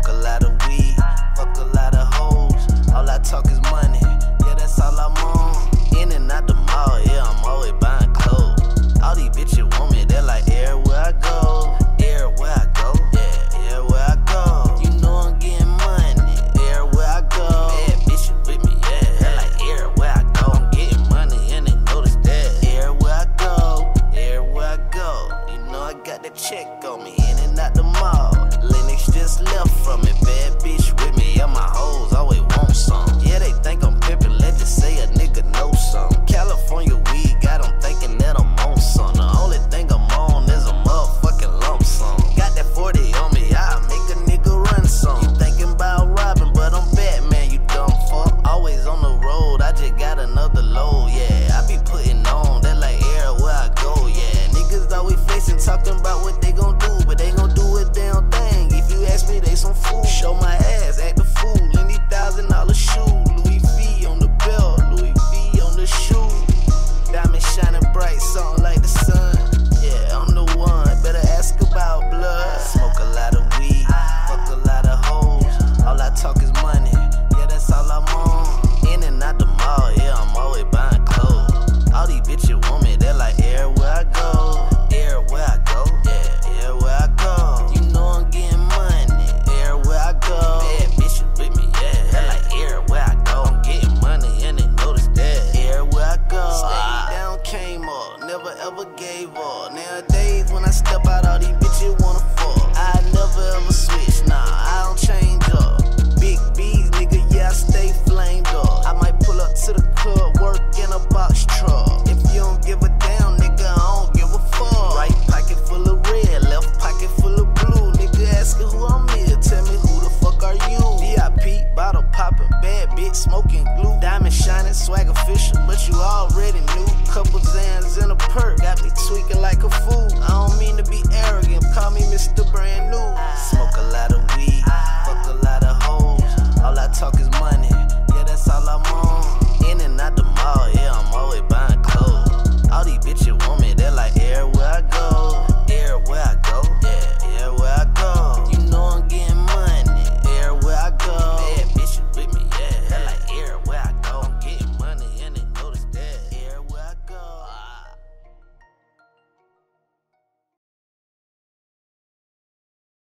Smoke a lot of weed, fuck a lot of hoes. All I talk is money, yeah, that's all I'm on. In and out the mall, yeah, I'm always buying clothes. All these bitches want me, they're like, everywhere I go. Everywhere I go, yeah, everywhere I go. You know I'm getting money, everywhere I go. Bad bitches with me, yeah, they're like, everywhere I go. I'm getting money and they notice that. Everywhere I go, everywhere I go. You know I got that check on me, in and out the mall. Lennox just left from me, bad bitch with me. Yeah, my hoes always want some. Yeah, they think I'm pimpin', let's just say a nigga know some. California weed got them thinking that I'm on some. The only thing I'm on is a motherfucking lump sum. Got that 40 on me, I'll make a nigga run some. You thinking about robbing, but I'm Batman, you dumb fuck. Always on the road, I just got another load, yeah. I be putting on, that like everywhere I go, yeah. Niggas always facing, talking about what they gon' do, but they gon' do a damn thing. If you ask me, they some fool. Show my ass, act the fool in these $1,000 shoes. Louis V on the belt, Louis V on the shoe. Diamond shining bright, something like the sun. Yeah, I'm the one, better ask about blood. Smoke a lot of weed, fuck a lot of hoes. All I talk is money, yeah, that's all I'm on. In and out the mall, yeah, I'm always buying clothes. All these bitches want me, they're like, everywhere I go. Everywhere I go, yeah, everywhere I go. You know I'm getting money, everywhere I go. Bad bitches with me, yeah, they're like, everywhere I go. I'm getting money and they notice that. Everywhere I go, stayed down, came up, never ever gave up. Nowadays when I step out, all these bitches wanna fuck. I never ever switch, nah, I don't change up. Big B's, nigga, yeah, I stay flamed up. I might pull up to the club, work in a box truck. If you don't give a damn, nigga, I don't give a fuck. Right pocket full of red, left pocket full of blue. Nigga asking who I'm here, tell me who the fuck are you? VIP, bottle popping, bad bitch, smoking glue. Diamond shining, swag official, but you all